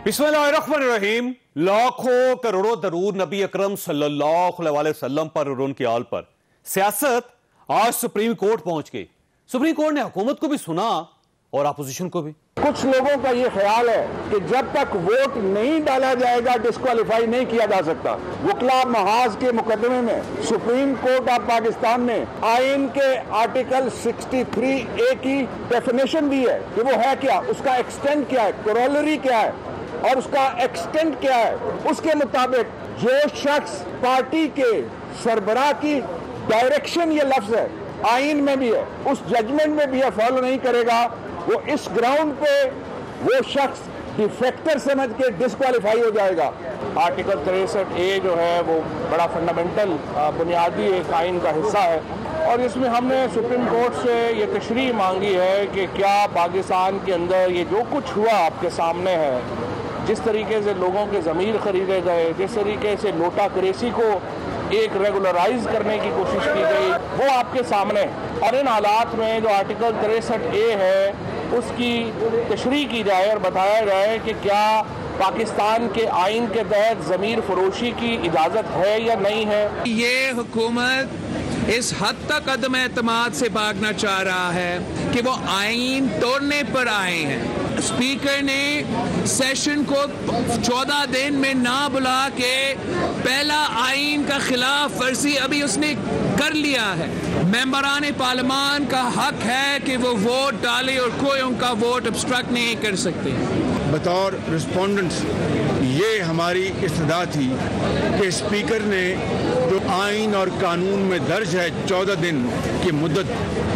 बिस्मिल्लाहिर्रहमानिर्रहीम। लाखों करोड़ों दरूद नबी अकरम सल्लल्लाहु अलैहि वसल्लम पर और उनकी आल पर। सियासत आज सुप्रीम कोर्ट पहुंच गई। सुप्रीम कोर्ट ने हुकूमत को भी सुना और अपोजिशन को भी। कुछ लोगों का ये ख्याल है कि जब तक वोट नहीं डाला जाएगा डिस्क्वालीफाई नहीं किया जा सकता। वकला महाज के मुकदमे में सुप्रीम कोर्ट ऑफ पाकिस्तान ने आइन के आर्टिकल 63A की डेफिनेशन दी है कि वो है क्या, उसका एक्सटेंट क्या है, कोरोलरी क्या है और उसका एक्सटेंट क्या है। उसके मुताबिक जो शख्स पार्टी के सरबराह की डायरेक्शन, ये लफ्ज है आइन में भी है, उस जजमेंट में भी है, फॉलो नहीं करेगा, वो इस ग्राउंड पे वो शख्स डिफेक्टर समझ के डिस्क्वालीफाई हो जाएगा। आर्टिकल 63A जो है वो बड़ा फंडामेंटल बुनियादी एक आइन का हिस्सा है और इसमें हमने सुप्रीम कोर्ट से ये तशरीह मांगी है कि क्या पाकिस्तान के अंदर ये जो कुछ हुआ आपके सामने है, जिस तरीके से लोगों के ज़मीर खरीदे गए, जिस तरीके से नोटा करेंसी को एक रेगुलराइज करने की कोशिश की गई, वो आपके सामने। और इन हालात में जो आर्टिकल 63A है उसकी तशरीह की जाए और बताया जाए कि क्या पाकिस्तान के आइन के तहत ज़मीर फरोशी की इजाज़त है या नहीं है। ये हुकूमत इस हद तक अदम एतमाद से भागना चाह रहा है कि वो आइन तोड़ने पर आए हैं। स्पीकर ने सेशन को 14 दिन में ना बुला के पहला आइन का खिलाफ वर्जी अभी उसने कर लिया है। मेंबरान पार्लियामान का हक है कि वो वोट डाले और कोई उनका वोट ऑब्स्ट्रक्ट नहीं कर सकते। बतौर रिस्पोंडेंट्स ये हमारी इस्तदा थी कि स्पीकर ने जो आइन और कानून में दर्ज है 14 दिन की मुद्दत,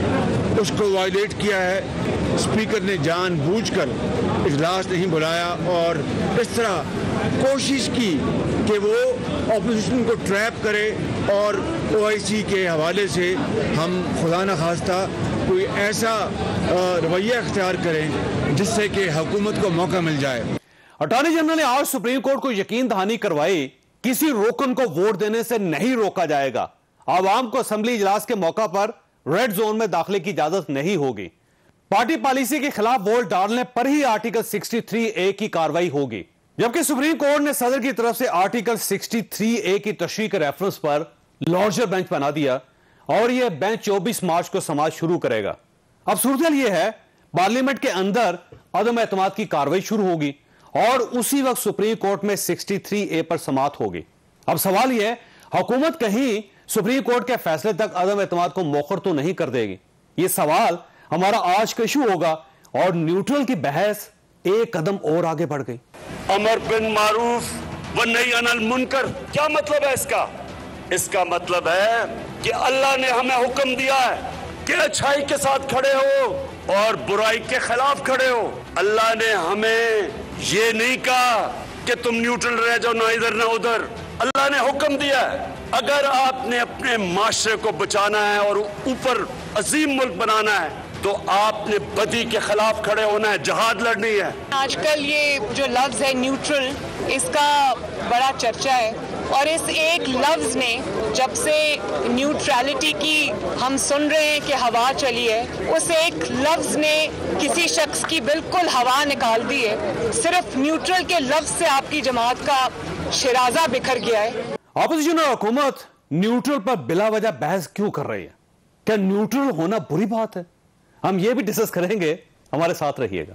उसको वायलेट किया है। स्पीकर ने जानबूझकर इजलास नहीं बुलाया और इस तरह कोशिश की कि वो ऑपोजिशन को ट्रैप करे और OIC के हवाले से हम खुदा न खास्ता कोई ऐसा रवैया अख्तियार करें जिससे कि हुकूमत को मौका मिल जाए। अटॉर्नी जनरल ने आज सुप्रीम कोर्ट को यकीन दहानी करवाई, किसी रोकन को वोट देने से नहीं रोका जाएगा। आवाम को असेंबली इजलास के मौका पर रेड जोन में दाखिले की इजाजत नहीं होगी। पार्टी पॉलिसी के खिलाफ वोट डालने पर ही आर्टिकल 63A की कार्रवाई होगी। जबकि सुप्रीम कोर्ट ने सदर की तरफ से आर्टिकल 63A की तशरीह के रेफरेंस पर लार्जर बेंच बना दिया और यह बेंच 24 मार्च को समाज शुरू करेगा। अब सूरत यह है, पार्लियामेंट के अंदर अदम एतमाद की कार्रवाई शुरू होगी और उसी वक्त सुप्रीम कोर्ट में 63A पर समाअत होगी। अब सवाल यह है, हुकूमत कहीं सुप्रीम कोर्ट के फैसले तक अदम एतमाद को मौखर तो नहीं कर देगी? यह सवाल हमारा आज का इशू होगा और न्यूट्रल की बहस एक कदम और आगे बढ़ गई। अमर बिन मारूफ व नही अनिल मुनकर, क्या मतलब है इसका? इसका मतलब है कि अल्लाह ने हमें हुक्म दिया है कि अच्छाई के साथ खड़े हो और बुराई के खिलाफ खड़े हो। अल्लाह ने हमें ये नहीं कहा कि तुम न्यूट्रल रह जाओ, ना इधर ना उधर। अल्लाह ने हुक्म दिया है, अगर आपने अपने माशरे को बचाना है और ऊपर अजीम मुल्क बनाना है तो आपने बदी के खिलाफ खड़े होना है, जहाद लड़नी है। आजकल ये जो लफ्ज है न्यूट्रल, इसका बड़ा चर्चा है और इस एक लफ्ज ने, जब से न्यूट्रलिटी की हम सुन रहे हैं कि हवा चली है, उस एक लफ्ज ने किसी शख्स की बिल्कुल हवा निकाल दी है। सिर्फ न्यूट्रल के लफ्ज से आपकी जमात का शिराजा बिखर गया है। ऑपोजिशन और हुकूमत न्यूट्रल पर बिला वजह बहस क्यों कर रही है? क्या न्यूट्रल होना बुरी बात है? हम ये भी डिस्कस करेंगे, हमारे साथ रहिएगा।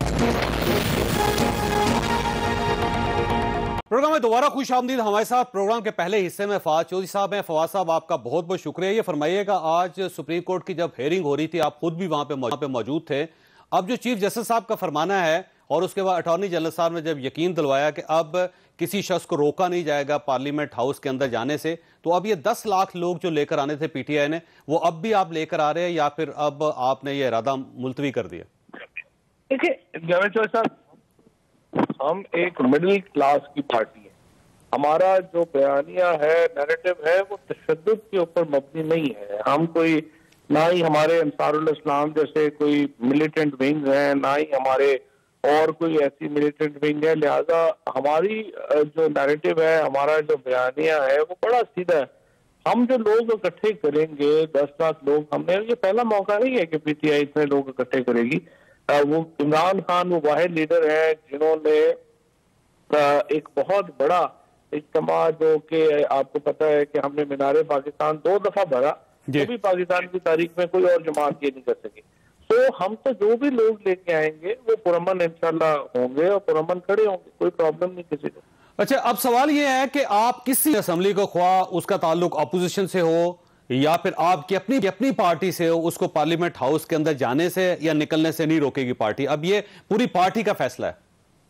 प्रोग्राम में दोबारा खुश आमदीद। हमारे साथ प्रोग्राम के पहले हिस्से में फवाद चौधरी साहब हैं। फवाद साहब, आपका बहुत बहुत शुक्रिया। ये फरमाइएगा, आज सुप्रीम कोर्ट की जब हेयरिंग हो रही थी, आप खुद भी वहां पे मौजूद थे। अब जो चीफ जस्टिस साहब का फरमाना है और उसके बाद अटॉर्नी जनरल साहब ने जब यकीन दिलवाया कि अब किसी शख्स को रोका नहीं जाएगा पार्लियामेंट हाउस के अंदर जाने से, तो अब ये 10 लाख लोग जो लेकर आने थे PTI ने, वो अब भी आप लेकर आ रहे हैं या फिर अब आपने ये इरादा मुलतवी कर दिया? देखिए जावेद चौधरी साहब, हम एक मिडिल क्लास की पार्टी है। हमारा जो बयानिया है, नैरेटिव है, वो तशद्दुद के ऊपर मबनी नहीं है। हम कोई, ना ही हमारे अंसारुल इस्लाम जैसे कोई मिलिटेंट विंग है, ना ही हमारे और कोई ऐसी मिलिटेंट विंग है। लिहाजा हमारी जो नैरेटिव है, हमारा जो बयानिया है, वो बड़ा सीधा है। हम जो लोग इकट्ठे करेंगे 10 लाख लोग, हमने ये पहला मौका नहीं है कि PTI इतने लोग इकट्ठे करेगी। वो इमरान खान वो वाहिद लीडर है जिन्होंने एक बहुत बड़ा इज्तिमा जो कि आपको पता है कि हमने मीनारे पाकिस्तान 2 दफा भरा, तो भी पाकिस्तान की तारीख में कोई और जमात ये नहीं कर सकी। तो हम तो जो भी लोग लेके आएंगे वो पुरअमन इंशाल्लाह होंगे और पुरअमन खड़े होंगे, कोई प्रॉब्लम नहीं किसी को। अच्छा, अब सवाल ये है कि आप किसी असेंबली को, ख्वाह उसका ताल्लुक अपोजिशन से हो या फिर आपकी अपनी पार्टी से हो, उसको पार्लियामेंट हाउस के अंदर जाने से या निकलने से नहीं रोकेगी पार्टी। अब ये पूरी पार्टी का फैसला है।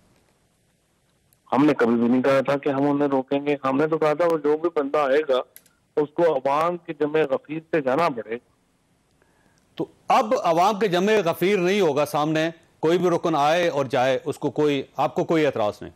हमने कभी भी नहीं कहा था कि हम उन्हें रोकेंगे। हमने तो कहा था वो जो भी बंदा आएगा उसको अवाम के जमे गफीर से जाना पड़ेगा। तो अब अवाम के जमे गफीर नहीं होगा, सामने कोई भी रुकन आए और जाए, उसको आपको कोई एतराज नहीं?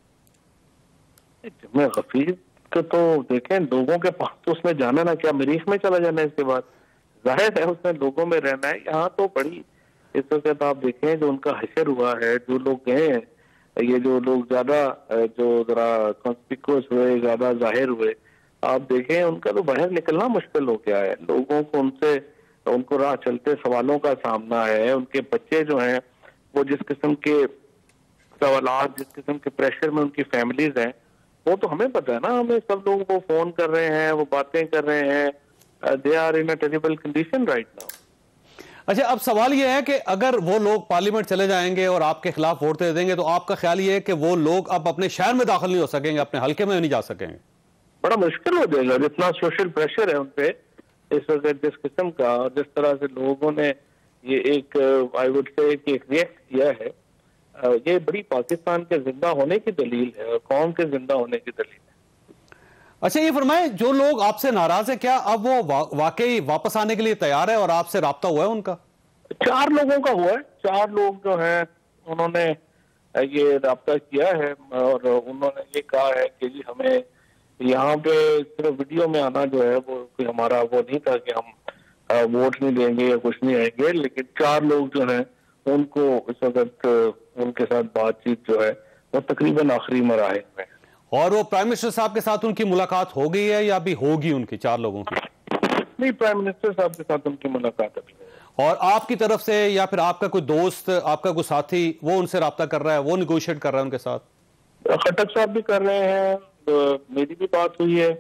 जमे गफीर को तो देखें, लोगों के पास तो उसने जाना ना, क्या मरीख में चला जाना है इसके बाद? जाहिर है उसने लोगों में रहना है। यहाँ तो बड़ी इस वक्त आप देखें जो उनका हशर हुआ है, जो लोग गए हैं, ये जो लोग ज्यादा जो जरा कॉन्स्पिक्यूअस हुए, ज्यादा जाहिर हुए, आप देखें उनका तो बाहर निकलना मुश्किल हो गया है। लोगों को उनको राह चलते सवालों का सामना है। उनके बच्चे जो हैं वो जिस किस्म के सवालात, जिस किस्म के प्रेशर में उनकी फैमिलीज हैं, वो तो हमें पता है ना। हमें सब लोग वो फोन कर रहे हैं, वो बातें कर रहे हैं। They are in a terrible condition right now. अच्छा, अब सवाल यह है कि अगर वो लोग पार्लियामेंट चले जाएंगे और आपके खिलाफ वोट दे देंगे, तो आपका ख्याल ये है कि वो लोग अब अपने शहर में दाखिल नहीं हो सकेंगे, अपने हल्के में नहीं जा सकेंगे? बड़ा मुश्किल हो जाएगा। जितना सोशल प्रेशर है उनपे इस वक्त, जिस किस्म का और जिस तरह से लोगों ने ये एक आई वुड से एक रिएक्ट किया है, ये बड़ी पाकिस्तान के जिंदा होने की दलील है और कौम के जिंदा होने की दलील है। अच्छा, ये फरमाए, जो लोग आपसे नाराज है, क्या अब वो वाकई वापस आने के लिए तैयार है और आपसे राब्ता हुआ है उनका? 4 लोगों का हुआ है। 4 लोग जो हैं उन्होंने ये राब्ता किया है और उन्होंने ये कहा है कि जी हमें यहाँ पे सिर्फ वीडियो में आना जो है वो कोई हमारा वो नहीं था कि हम वोट नहीं देंगे या कुछ नहीं आएंगे। लेकिन 4 लोग जो हैं उनको इस वक्त उनके साथ बातचीत जो है वो तकरीबन आखिरी मराहिल में। और वो प्राइम मिनिस्टर साहब के साथ उनकी मुलाकात हो गई है या अभी होगी उनकी 4 लोगों की? नहीं, प्राइम मिनिस्टर साहब के साथ उनकी मुलाकात अभी। और आपकी तरफ से या फिर आपका कोई दोस्त, आपका कोई साथी, वो उनसे राब्ता कर रहा है, वो निगोशिएट कर रहा है उनके साथ? खट्टक साहब भी कर रहे हैं, मेरी भी बात हुई है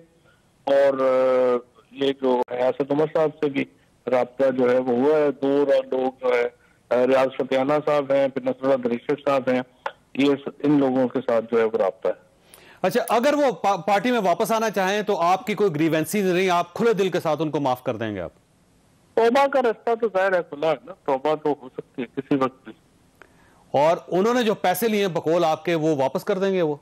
और ये जो है असद उमर साहब से भी राब्ता जो है वो हुआ है। 2 लोग जो है रियाज फतेहाना साहब हैं, फिर नसरुल्लाह दरीशर साहब हैं, ये इन लोगों के साथ जो है वो राब्ता है। अच्छा, अगर वो पार्टी में वापस आना चाहें तो आपकी कोई ग्रीवेंसीज नहीं, आप खुले दिल के साथ उनको माफ कर देंगे? आप तौबा का रास्ता तो जाहिर है खुला है ना, तौबा तो हो सकती है किसी वक्त भी। और उन्होंने जो पैसे लिए बकौल आपके, वो वापस कर देंगे? वो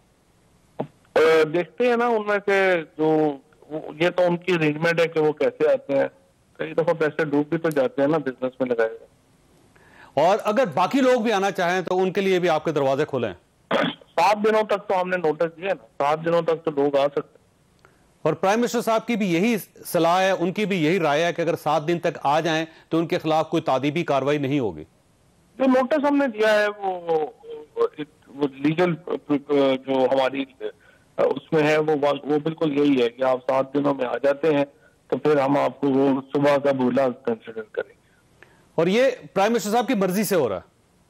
देखते हैं ना उनमें से जो ये तो उनकी अरेंजमेंट है कि वो कैसे आते हैं। कई दफा पैसे डूब भी तो जाते हैं ना बिजनेस में लगाए हुए। और अगर बाकी लोग भी आना चाहें तो उनके लिए भी आपके दरवाजे खुले हैं? 7 दिनों तक तो हमने नोटिस दिया ना, 7 दिनों तक तो लोग आ सकते हैं। और प्राइम मिनिस्टर साहब की भी यही सलाह है, उनकी भी यही राय है कि अगर 7 दिन तक आ जाएं तो उनके खिलाफ कोई तादीबी कार्रवाई नहीं होगी? जो नोटिस हमने दिया है वो लीगल जो हमारी उसमें है वो बिल्कुल यही है कि आप 7 दिनों में आ जाते हैं तो फिर हम आपको वो सुबह का भूला कंसिडर करेंगे। और ये प्राइम मिनिस्टर साहब की मर्जी से हो रहा है?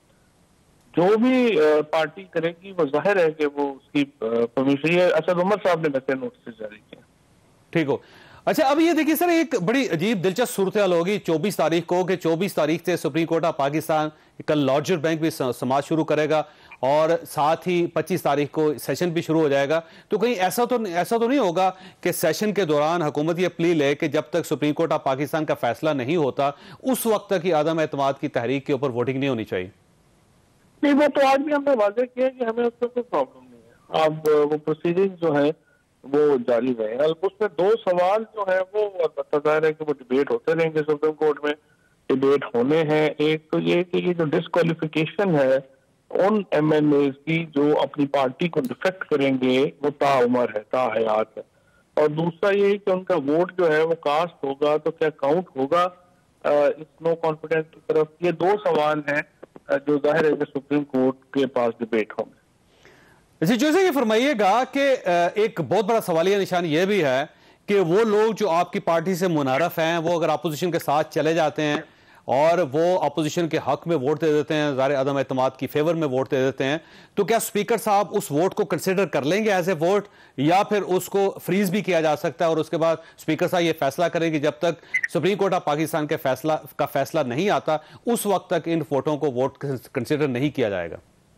जो भी पार्टी करेगी वो जाहिर है कि वो उसकी परमिशन है। असद उमर साहब ने वैसे नोटिस जारी किया। ठीक हो। अच्छा, अब ये देखिए सर, एक बड़ी अजीब दिलचस्प सूरत हाल होगी 24 तारीख को, कि 24 तारीख से सुप्रीम कोर्ट ऑफ पाकिस्तान कल लार्जर बैंक भी समाज शुरू करेगा और साथ ही 25 तारीख को सेशन भी शुरू हो जाएगा। तो कहीं ऐसा तो नहीं होगा कि सेशन के दौरान हुकूमत ये अपील है कि जब तक सुप्रीम कोर्ट ऑफ पाकिस्तान का फैसला नहीं होता उस वक्त तक ही आदम एतमाद की तहरीक के ऊपर वोटिंग नहीं होनी चाहिए? नहीं, वो तो आज भी हमने वाज़ेह किया कि हमें उसमें कोई प्रॉब्लम नहीं है। अब वो प्रोसीडिंग जो है वो जारी रहे। उसमें 2 सवाल जो है वो जाहिर है कि वो डिबेट होते रहेंगे सुप्रीम कोर्ट में, डिबेट होने हैं। एक तो ये कि ये जो डिस्क्वालिफिकेशन है उन MNAs की जो अपनी पार्टी को डिफेक्ट करेंगे वो ताउमर है, ताहयात है। और दूसरा ये कि उनका वोट जो है वो कास्ट होगा तो क्या काउंट होगा इस नो कॉन्फिडेंस की तरफ। ये 2 सवाल हैं जो जाहिर है कि सुप्रीम कोर्ट के पास डिबेट होंगे। जैसे ये फरमाइएगा कि एक बहुत बड़ा सवालिया निशान ये भी है कि वो लोग जो आपकी पार्टी से मुनारफ हैं वो अगर अपोजिशन के साथ चले जाते हैं और वो अपोजिशन के हक में वोट दे देते हैं, ज़ाहिर अदम एतमाद की फेवर में वोट दे देते हैं, तो क्या स्पीकर साहब उस वोट को कंसिडर कर लेंगे एज ए वोट, या फिर उसको फ्रीज भी किया जा सकता है और उसके बाद स्पीकर साहब ये फैसला करेंगे जब तक सुप्रीम कोर्ट ऑफ पाकिस्तान के फैसला नहीं आता उस वक्त तक इन वोटों को वोट कंसिडर नहीं किया जाएगा?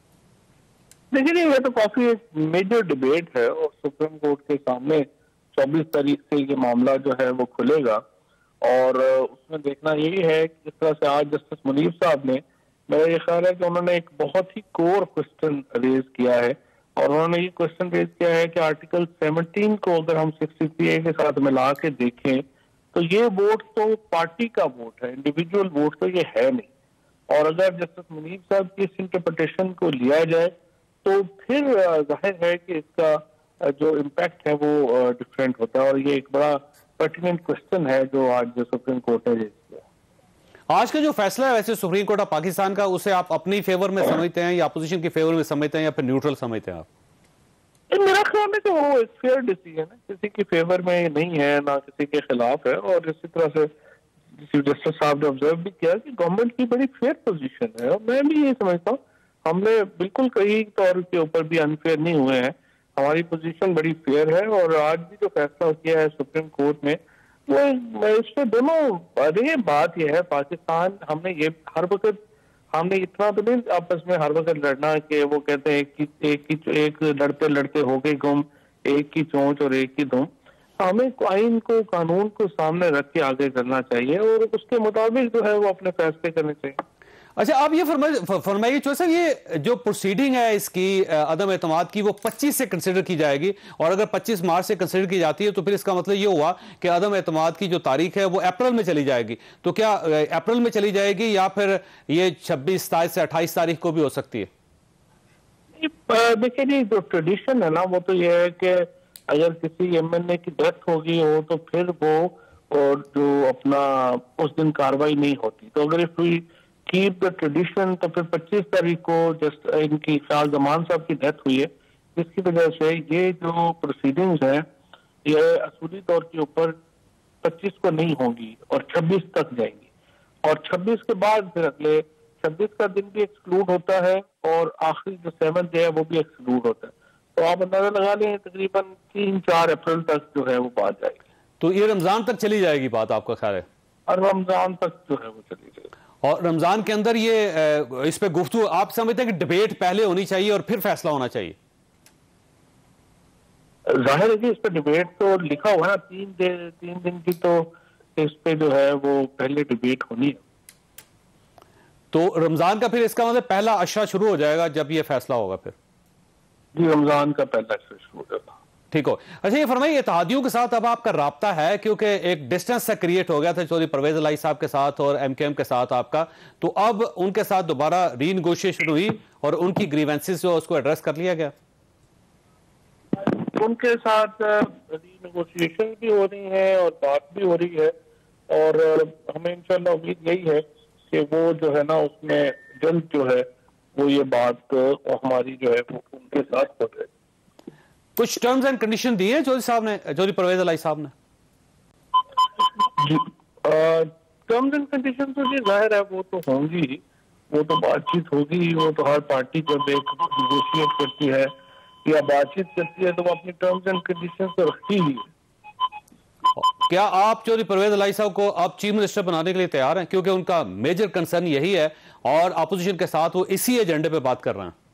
देखिए, ये तो काफी एक मेजर डिबेट है और सुप्रीम कोर्ट के सामने 24 तारीख से ये मामला जो है वो खुलेगा और उसमें देखना यही है कि जिस तरह से आज जस्टिस मुनीर साहब ने, मेरा ये ख्याल है कि उन्होंने एक बहुत ही कोर क्वेश्चन रेज किया है और उन्होंने ये क्वेश्चन रेज किया है कि आर्टिकल 17 को अगर हम 63A के साथ मिला के देखें तो ये वोट तो पार्टी का वोट है, इंडिविजुअल वोट तो ये है नहीं। और अगर जस्टिस मुनीर साहब की इस इंटरप्रिटेशन को लिया जाए तो फिर जाहिर है कि इसका जो इम्पैक्ट है वो डिफरेंट होता है और ये एक बड़ा पर्टिनेंट क्वेश्चन है जो आज सुप्रीम कोर्ट ने रेज किया। आज का जो फैसला है वैसे सुप्रीम कोर्ट ऑफ पाकिस्तान का, उसे आप अपनी फेवर में समझते हैं या अपोजिशन की फेवर में समझते हैं या फिर न्यूट्रल समझते हैं आप? मेरा ख्याल है कि वो एक फेयर डिसीजन है, किसी की फेवर में नहीं है ना किसी के खिलाफ है। और इसी तरह से चीफ जस्टिस साहब ने ऑब्जर्व भी किया कि गवर्नमेंट की बड़ी फेयर पोजीशन है और मैं भी ये समझता हूँ हमने बिल्कुल कहीं तौर के ऊपर भी अनफेयर नहीं हुए हैं, हमारी पोजीशन बड़ी फेयर है। और आज भी जो फैसला किया है सुप्रीम कोर्ट ने वो इसमें दोनों, अरे बात यह है पाकिस्तान, हमने ये हर वक्त हमने इतना तो नहीं आपस में हर वक्त लड़ना कि वो कहते हैं एक लड़ते लड़ते हो गए गुम, एक की चोंच और एक की दुम। हमें आइन को, कानून को सामने रख के आगे चलना चाहिए और उसके मुताबिक जो है वो अपने फैसले करने चाहिए। अच्छा, आप ये फरमाइए चौधरी साहब, ये जो प्रोसीडिंग है इसकी अदम एतमाद की वो 25 से कंसिडर की जाएगी और अगर 25 मार्च से कंसिडर की जाती है तो फिर इसका मतलब ये हुआ कि अदम एतमाद की जो तारीख है वो अप्रैल में चली जाएगी। तो क्या अप्रैल में चली जाएगी या फिर ये 26, 27 से 28 तारीख को भी हो सकती है? देखिए जी, जो ट्रेडिशन है ना वो तो ये है कि अगर किसी एमएनए की डेथ हो गई हो तो फिर वो और जो अपना उस दिन कार्रवाई नहीं होती। तो अगर if we keep the tradition तो फिर 25 तारीख को जस्ट इनकी ख्याल जमान साहब की डेथ हुई है, जिसकी वजह से ये जो प्रोसीडिंग्स है ये असूली तौर के ऊपर 25 को नहीं होंगी और 26 तक जाएंगी और 26 के बाद फिर अगले 26 का दिन भी एक्सक्लूड होता है और आखिरी जो 7th डे है वो भी एक्सक्लूड होता है। तो आप अंदाजा लगा लें तकरीबन 3-4 अप्रैल तक जो है वो बात जाएगी। तो ये रमजान तक चली जाएगी बात, आपका ख्याल है? और रमजान तक जो है वो चली जाएगी और रमजान के अंदर ये इस पे गुफ्तगू आप समझते हैं कि डिबेट पहले होनी चाहिए और फिर फैसला होना चाहिए? जाहिर है कि इस पे डिबेट तो लिखा हुआ है, 3 दिन की तो इस पे जो है वो पहले डिबेट होनी है। तो रमजान का फिर इसका मतलब पहला अशरा शुरू हो जाएगा जब ये फैसला होगा फिर? जी, रमजान का पहला अशरा शुरू हो जाएगा। ठीक हो। अच्छा, ये फरमाइए इत्तेहादियों के साथ अब आपका राब्ता है, क्योंकि एक डिस्टेंस सा क्रिएट हो गया था चौधरी परवेज इलाही साहब के साथ और एमकेएम के साथ आपका, तो अब उनके साथ दोबारा रीनेगोशिएशन हुई और उनकी ग्रीवेंसेस जो उसको एड्रेस कर लिया गया? उनके साथ रीनेगोशिएशन भी हो रही है और बात भी हो रही है और हमें इंशाल्लाह उम्मीद यही है कि वो जो है ना उसमें जल्द जो है वो ये बात हमारी जो है वो उनके साथ हो जाए। कुछ टर्म्स एंड कंडीशन दिए चौधरी साहब ने, चौधरी परवेज इलाही साहब ने? टर्म्स एंड कंडीशन तो जी जाहिर है वो तो होंगी, वो तो बातचीत होगी, वो तो हर पार्टी जब एक नेगोशिएट करती है या बातचीत करती है तो वो अपनी टर्म्स एंड कंडीशन तो रखती ही है। क्या आप चौधरी परवेज इलाही साहब को आप चीफ मिनिस्टर बनाने के लिए तैयार हैं, क्योंकि उनका मेजर कंसर्न यही है और अपोजिशन के साथ वो इसी एजेंडे पे बात कर रहे हैं?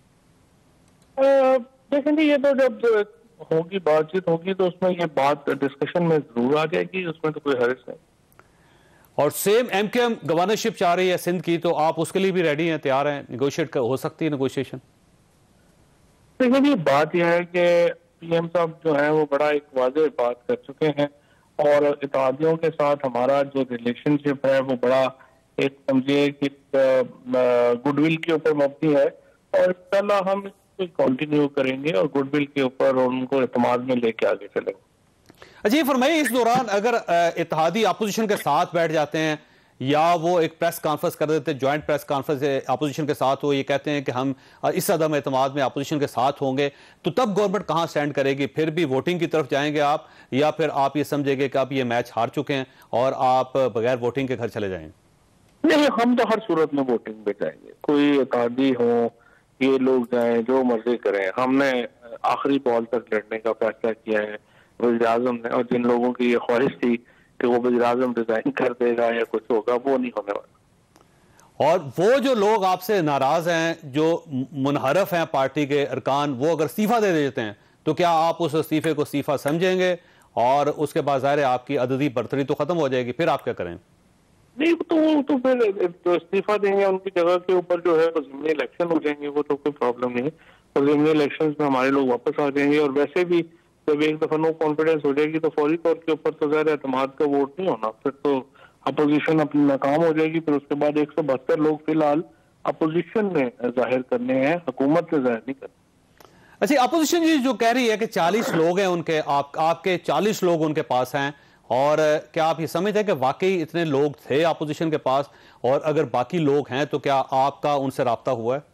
देखेंगे ये तो जब होगी बातचीत होगी तो उसमें ये बात डिस्कशन में जरूर आ जाएगी, उसमें तो कोई हर्ज नहीं। और सेम एमकेएम गवर्नरशिप चाह रही है सिंध की, तो आप उसके लिए भी रेडी हैं, तैयार हैं, निगोशिएट हो सकती है नेगोशिएशन? देखिए बात यह है कि पीएम साहब जो है वो बड़ा एक वाज़ेह बात कर चुके हैं और इत्तेहादियों के साथ हमारा जो रिलेशनशिप है वो बड़ा एक समझिए कि गुडविल के ऊपर मबनी है और इंशाल्लाह हम कंटिन्यू करेंगे और गुडविल के ऊपर उनको इत्तेमाद में लेके आगे चलेंगे। अच्छा, ये फरमाइए इस दौरान अगर इत्तेहादी अपोजिशन के साथ बैठ जाते हैं या वो एक प्रेस कॉन्फ्रेंस कर देते हैं, ज्वाइंट प्रेस कॉन्फ्रेंस अपोजिशन के साथ हो, ये कहते हैं कि हम इस अदम एतमाद में अपोजिशन के साथ होंगे, तो तब गवर्नमेंट कहां स्टैंड करेगी? फिर भी वोटिंग की तरफ जाएंगे आप, या फिर आप ये समझेंगे कि आप ये मैच हार चुके हैं और आप बगैर वोटिंग के घर चले जाएंगे? नहीं, हम तो हर सूरत में वोटिंग पे जाएंगे, कोई इत्तेहादी हो, ये लोग जाएं, जो मर्जी करें। हमने आखिरी बॉल तक लड़ने का फैसला किया है वज़ीर आज़म ने, और जिन लोगों की ये ख्वाहिश थी कि वो वज़ीर आज़म रिजाइन कर देगा या कुछ होगा, वो नहीं होने वाला। और वो जो लोग आपसे नाराज हैं, जो मुनहरफ हैं पार्टी के अरकान, वो अगर इस्तीफा दे देते हैं तो क्या आप उस इस्तीफे को इस्तीफा समझेंगे और उसके बाद ज़ाहिर है आपकी अददी बरतरी तो खत्म हो जाएगी, फिर आप क्या करें? नहीं, तो फिर जो इस्तीफा देंगे उनकी जगह के ऊपर जो है ज़िमनी इलेक्शन हो जाएंगे, वो तो कोई प्रॉब्लम नहीं है। और ज़िमनी इलेक्शन में हमारे लोग वापस आ जाएंगे, और वैसे भी जब एक दफा नो कॉन्फिडेंस हो जाएगी तो फौरी तौर के ऊपर तो ज़ाहिर एतमाद का वोट नहीं होना, फिर तो अपोजिशन अपनी नाकाम हो जाएगी। फिर उसके बाद 172 लोग फिलहाल अपोजिशन में जाहिर करने हैं, हुकूमत में जाहिर नहीं करने। अच्छा, अपोजिशन जी जो कह रही है कि 40 लोग हैं उनके, आपके 40 लोग उनके पास हैं, और क्या आप ये समझते हैं कि वाकई इतने लोग थे अपोजिशन के पास, और अगर बाकी लोग हैं तो क्या आपका उनसे राब्ता हुआ है?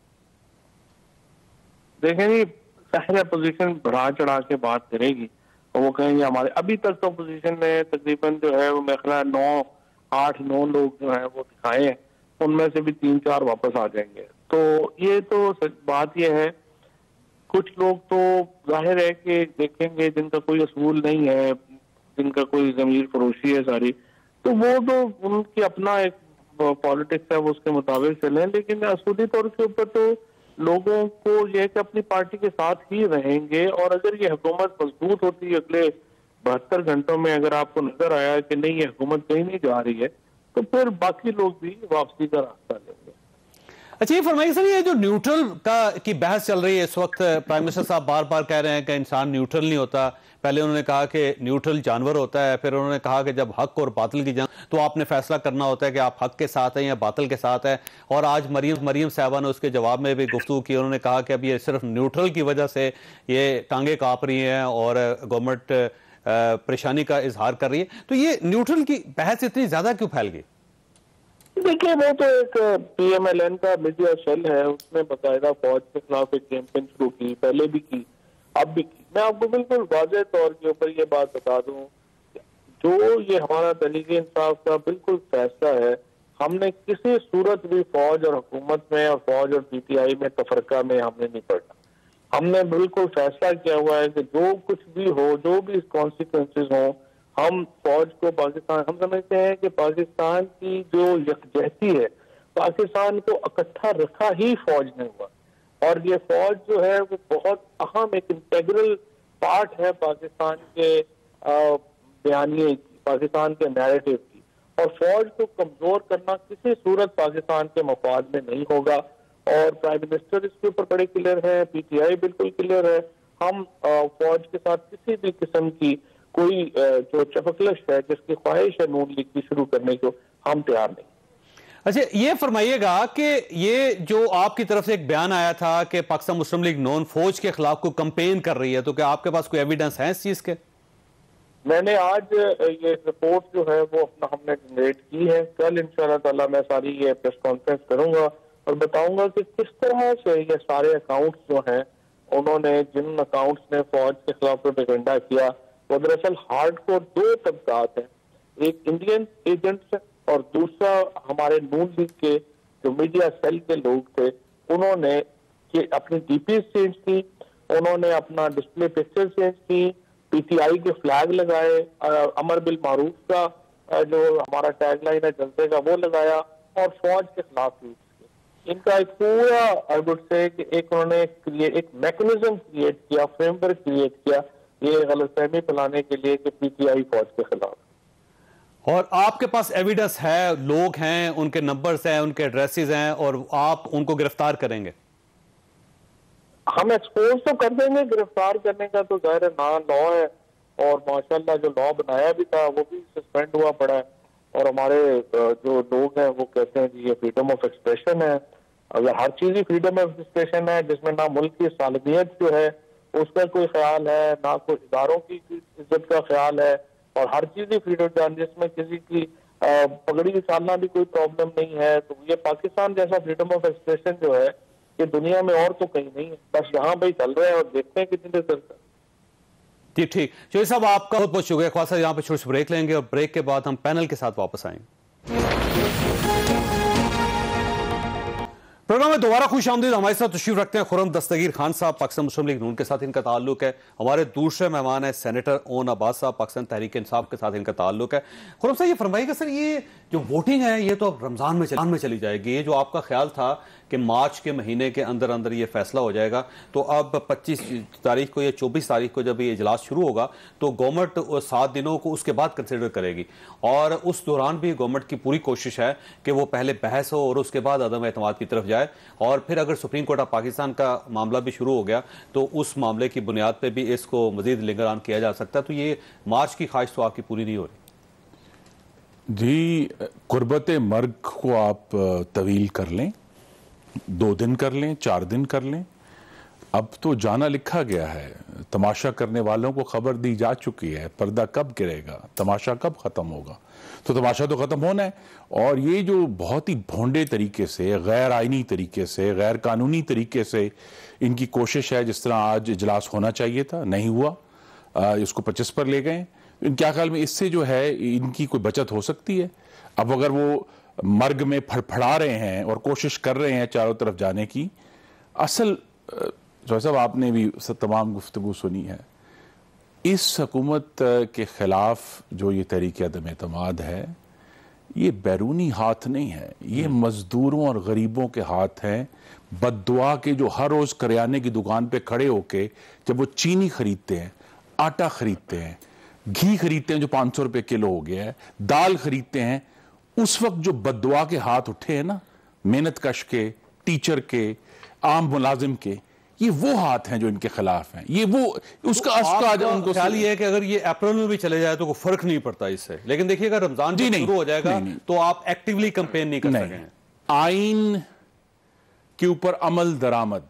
देखें जी, जाहिर अपोजिशन बढ़ा चढ़ा के बात करेगी और वो कहेंगे हमारे, अभी तक तो अपोजिशन ने तकरीबन जो है वो मेरे ख्याल 8-9 लोग जो है वो दिखाए हैं, उनमें से भी 3-4 वापस आ जाएंगे। तो ये तो बात ये है, कुछ लोग तो जाहिर है कि देखेंगे जिनका कोई असूल नहीं है, जिनका कोई जमीर फरोशी है सारी, तो वो तो उनकी अपना एक पॉलिटिक्स है, वो उसके मुताबिक चलें। लेकिन असूली तौर के ऊपर तो लोगों को यह कि अपनी पार्टी के साथ ही रहेंगे, और अगर ये हुकूमत मजबूत होती है अगले 72 घंटों में, अगर आपको नजर आया कि नहीं ये हुकूमत कहीं नहीं जा रही है, तो फिर बाकी लोग भी वापसी का रास्ता लेंगे। अच्छा, ये फरमाइए सर, ये जो न्यूट्रल की बहस चल रही है इस वक्त, प्राइम मिनिस्टर साहब बार बार कह रहे हैं कि इंसान न्यूट्रल नहीं होता। पहले उन्होंने कहा कि न्यूट्रल जानवर होता है, फिर उन्होंने कहा कि जब हक और बातिल की जंग, तो आपने फैसला करना होता है कि आप हक के साथ हैं या बातिल के साथ हैं। और आज मरीम साहबा ने उसके जवाब में भी गुफ्तगू की, उन्होंने कहा कि अब ये सिर्फ न्यूट्रल की वजह से ये टांगे कांप रही हैं और गवर्नमेंट परेशानी का इजहार कर रही है। तो ये न्यूट्रल की बहस इतनी ज्यादा क्यों फैल गई? देखिए, वो तो एक PMLN का मीडिया सेल है, उसने बाकायदा फौज के खिलाफ एक कैंपेन शुरू की, पहले भी की, अब भी की। मैं आपको बिल्कुल वाज़ेह तौर के ऊपर ये बात बता दूं, जो ये हमारा तहरीक इंसाफ का बिल्कुल फैसला है, हमने किसी सूरत भी फौज और हुकूमत में और फौज और PTI में तफरका में हमने नहीं पड़ा। हमने बिल्कुल फैसला किया हुआ है कि जो कुछ भी हो, जो भी कॉन्सिक्वेंसेज हो, हम फौज को पाकिस्तान, हम समझते हैं कि पाकिस्तान की जो यकजहती है, पाकिस्तान को इकट्ठा रखा ही फौज ने हुआ, और ये फौज जो है वो बहुत अहम एक इंटेग्रल पार्ट है पाकिस्तान के बयानिए की, पाकिस्तान के नैरेटिव की। और फौज को कमजोर करना किसी सूरत पाकिस्तान के मफाद में नहीं होगा, और प्राइम मिनिस्टर इसके ऊपर बड़े क्लियर है, PTI बिल्कुल क्लियर है। हम फौज के साथ किसी भी किस्म की कोई जो चपकलश है, जिसकी ख्वाहिश है नून लीग की शुरू करने को, हम तैयार नहीं। अच्छा, ये फरमाइएगा कि ये जो आपकी तरफ से एक बयान आया था कि पाकिस्तान मुस्लिम लीग नॉन फौज के खिलाफ कोई कंपेन कर रही है, तो क्या आपके पास कोई एविडेंस है इस चीज के? मैंने आज ये रिपोर्ट जो है वो अपना हमने जनरेट की है, कल इंशाअल्लाह ताला मैं सारी ये प्रेस कॉन्फ्रेंस करूंगा और बताऊंगा कि किस तरह से ये सारे अकाउंट्स जो हैं, उन्होंने जिन अकाउंट्स ने फौज के खिलाफ प्रोपेगेंडा किया, वो दरअसल हार्डकोर 2 तबकात हैं, एक इंडियन एजेंट्स और दूसरा हमारे नून लीग के जो मीडिया सेल के लोग थे, उन्होंने अपनी DP चेंज की, उन्होंने अपना डिस्प्ले पिक्चर चेंज की, PTI के फ्लैग लगाए, अमर बिल मारूफ का जो हमारा टैगलाइन है जनते का वो लगाया, और फौज के खिलाफ यूज किया। इनका एक पूरा आई वुड से कि एक उन्होंने एक मैकेनिज्म क्रिएट किया, फ्रेमवर्क क्रिएट किया ये गलतफहमी फैलाने के लिए कि PTI फौज के खिलाफ। और आपके पास एविडेंस है, लोग हैं, उनके नंबर्स हैं, उनके एड्रेसेस हैं, और आप उनको गिरफ्तार करेंगे? हम एक्सपोज तो कर देंगे, गिरफ्तार करने का तो जाहिर ना लॉ है, और माशाल्लाह जो लॉ बनाया भी था वो भी सस्पेंड हुआ पड़ा है, और हमारे जो लोग हैं वो कहते हैं कि ये फ्रीडम ऑफ एक्सप्रेशन है। अगर हर चीज ही फ्रीडम ऑफ एक्सप्रेशन है, जिसमें ना मुल्क की सालमियत जो है उसका कोई ख्याल है, ना कोई इदारों की इज्जत का ख्याल है, और हर चीज ही फ्रीडम जान, जिसमें किसी की पगड़ी उछालना भी कोई प्रॉब्लम नहीं है, तो ये पाकिस्तान जैसा फ्रीडम ऑफ एक्सप्रेशन जो है ये दुनिया में और तो कहीं नहीं है, बस यहाँ पे चल रहे हैं और देखते हैं कितनी देर चलता है। जी ठीक, चौधरी साहब आपका बहुत बहुत शुक्रिया। ख्वासा यहाँ पे छोटी सी ब्रेक लेंगे और ब्रेक के बाद हम पैनल के साथ वापस आएंगे। प्रोग्राम में दोबारा खुश आमदीद। हमारे साथ तशरीफ रखते हैं खुर्रम दस्तगीर खान साहब, पाकिस्तान मुस्लिम लीग नून के साथ इनका ताल्लुक है। हमारे दूसरे मेहमान है सेनेटर ओन अब्बास साहब, पाकिस्तान तहरीक इंसाफ के साथ इनका ताल्लुक है। खुर्रम साहब, ये फरमाइएगा सर, ये जो वोटिंग है ये तो अब रमजान में चली जाएगी। ये जो आपका ख्याल था कि मार्च के महीने के अंदर अंदर ये फैसला हो जाएगा, तो अब 25 तारीख को या 24 तारीख को जब ये इजलास शुरू होगा तो गवर्नमेंट 7 दिनों को उसके बाद कंसिडर करेगी, और उस दौरान भी गवर्नमेंट की पूरी कोशिश है कि वो पहले बहस हो और उसके बाद अदम एतमाद की तरफ जाए, और फिर अगर सुप्रीम कोर्ट ऑफ पाकिस्तान का मामला भी शुरू हो गया तो उस मामले की बुनियाद पर भी इसको मजीद लिंगर ऑन किया जा सकता है। तो ये मार्च की ख्वाहिश तो आपकी पूरी नहीं हो रही जी। कुर्बत मर्ग को आप तवील कर लें, 2 दिन कर लें, 4 दिन कर लें, अब तो जाना लिखा गया है। तमाशा करने वालों को खबर दी जा चुकी है, पर्दा कब गिरेगा, तमाशा कब खत्म होगा। तो तमाशा तो खत्म होना है, और ये जो बहुत ही भोंडे तरीके से, गैर आइनी तरीके से, गैर कानूनी तरीके से इनकी कोशिश है, जिस तरह आज इजलास होना चाहिए था नहीं हुआ, इसको 25 पर ले गए। क्या ख्याल में इससे जो है इनकी कोई बचत हो सकती है? अब अगर वो मर्ग में फड़फड़ा रहे हैं और कोशिश कर रहे हैं चारों तरफ जाने की, असल जो साहब आपने भी तमाम गुफ्तगू सुनी है, इस हुकूमत के खिलाफ जो ये तहरीक अदम एतमाद है, ये बैरूनी हाथ नहीं है, ये मजदूरों और गरीबों के हाथ हैं। बद्दुआ के जो हर रोज करियाने की दुकान पे खड़े होके जब वो चीनी खरीदते हैं, आटा खरीदते हैं, घी खरीदते हैं जो 500 रुपए किलो हो गया है, दाल खरीदते हैं, उस वक्त जो बद्दुआ के हाथ उठे हैं ना, मेहनत कश के, टीचर के, आम मुलाजिम के, ये वो हाथ हैं जो इनके खिलाफ हैं। ये वो उसका उनको ख्याल ये है कि अगर ये अप्रैल में भी चले जाए तो कोई फर्क नहीं पड़ता इससे, लेकिन देखिए अगर रमजान शुरू हो जाएगा तो आप एक्टिवली कैंपेन नहीं कर सकेंगे। आइन के ऊपर अमल दरामद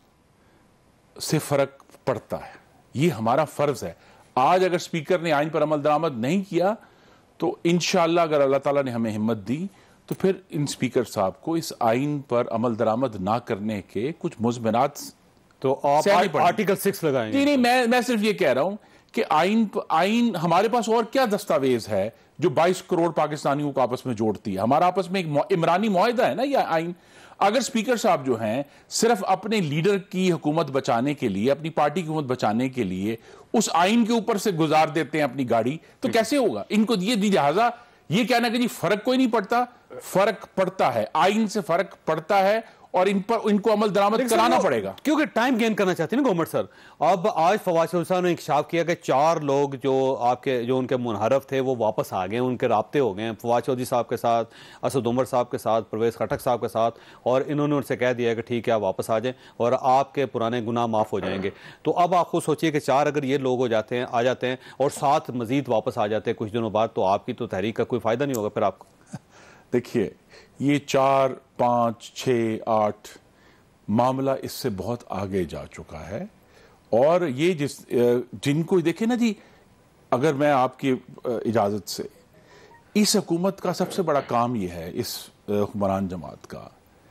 से फर्क पड़ता है, ये हमारा फर्ज है। आज अगर स्पीकर ने आइन पर अमल दरामद नहीं किया तो इंशाअल्लाह अगर अल्लाह ताला ने हमें हिम्मत दी तो फिर इन स्पीकर साहब को इस आइन पर अमल दरामद ना करने के कुछ मुज़मनात तो आप आर्टिकल 6 लगाएंगे। नहीं, मैं सिर्फ ये कह रहा हूं कि आइन हमारे पास और क्या दस्तावेज है जो 22 करोड़ पाकिस्तानियों को आपस में जोड़ती है। हमारा आपस में एक इमरानी मुआहिदा है ना यह आइन। अगर स्पीकर साहब जो हैं सिर्फ अपने लीडर की हुकूमत बचाने के लिए, अपनी पार्टी की हुकूमत बचाने के लिए उस आइन के ऊपर से गुजार देते हैं अपनी गाड़ी, तो कैसे होगा? इनको ये लिहाजा ये कहना कि जी फर्क कोई नहीं पड़ता, फर्क पड़ता है, आइन से फर्क पड़ता है और इनको अमल दरामद कराना पड़ेगा, क्योंकि टाइम गेन करना चाहती है ना गवर्नमेंट सर। अब आज फवाद चौधरी साहब ने इंकशाफ किया कि 4 लोग जो उनके मुनहरफ थे वो वापस आ गए, उनके राब्ते हो गए फवाद चौधरी साहब के साथ, असद उमर साहब के साथ, परवेज खटक साहब के साथ, और इन्होंने उनसे कह दिया कि ठीक है आप वापस आ जाएं और आपके पुराने गुनाह माफ हो जाएंगे। तो अब आप खुद सोचिए कि 4 अगर ये लोग आ जाते हैं और 7 मजीद वापस आ जाते हैं कुछ दिनों बाद, तो आपकी तो तहरीक का कोई फायदा नहीं होगा फिर आपको। देखिए ये 4, 5, 6, 8 मामला इससे बहुत आगे जा चुका है, और ये जिनको देखे ना जी, अगर मैं आपकी इजाजत से, इस हुकूमत का सबसे बड़ा काम यह है, इस हुक्मरान जमात का,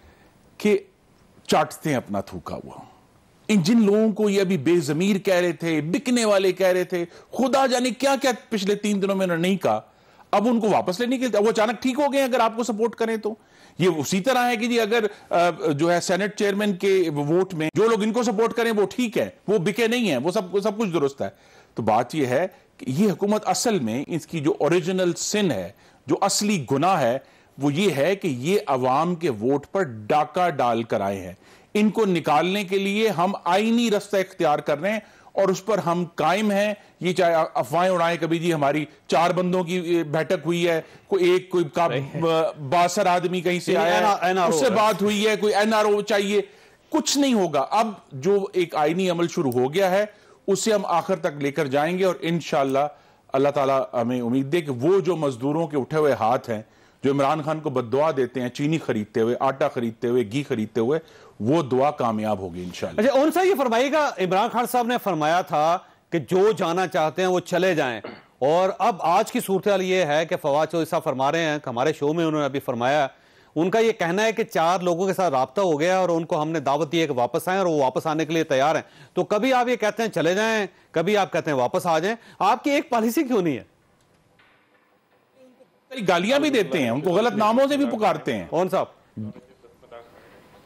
कि चाटते हैं अपना थूका हुआ। इन जिन लोगों को ये अभी बेजमीर कह रहे थे, बिकने वाले कह रहे थे, खुदा जाने क्या क्या पिछले 3 दिनों में नहीं कहा, अब उनको वापस लेने के लिए वो अचानक ठीक हो गए अगर आपको सपोर्ट करें तो। ये उसी तरह है कि जी अगर जो है सेनेट चेयरमैन के वोट में जो लोग इनको सपोर्ट करें वो ठीक है, वो बिके नहीं है, वो सब कुछ दुरुस्त है। तो बात ये है कि ये हुकूमत असल में इसकी जो ओरिजिनल सिन है, जो असली गुनाह है, वो ये है कि ये अवाम के वोट पर डाका डाल कर आए हैं। इनको निकालने के लिए हम आईनी रास्ता इख्तियार कर रहे हैं और उस पर हम कायम हैं। ये चाहे अफवाहें उड़ाएं, कभी जी हमारी 4 बंदों की बैठक हुई है, कोई बासर आदमी कहीं से आया है, उससे बात हुई है, कोई एनआरओ चाहिए, कुछ नहीं होगा। अब जो एक आईनी अमल शुरू हो गया है उसे हम आखिर तक लेकर जाएंगे, और इंशाअल्लाह अल्लाह ताला हमें उम्मीद दे कि वो जो मजदूरों के उठे हुए हाथ हैं, जो इमरान खान को बद्दुआ देते हैं चीनी खरीदते हुए, आटा खरीदते हुए, घी खरीदते हुए, वो दुआ कामयाब होगी इंशाअल्लाह। अच्छा, उनसे ये फरमाइएगा, इमरान खान साहब ने फरमाया था कि जो जाना चाहते हैं वो चले जाएं, और अब आज की सूरत हाल ये है कि फवाद चौधरी साहब फरमा रहे हैं, हमारे शो में उन्होंने अभी फरमाया, उनका ये कहना है कि 4 लोगों के साथ राब्ता हो गया और उनको हमने दावत दी है कि वापस आएं, और वो वापस आने के लिए तैयार हैं। तो कभी आप ये कहते हैं चले जाएं, कभी आप कहते हैं वापस आ जाएं, आपकी एक पॉलिसी क्यों नहीं है? गालियां भी देते हैं, उनको गलत नामों से भी पुकारते हैं। कौन साहब?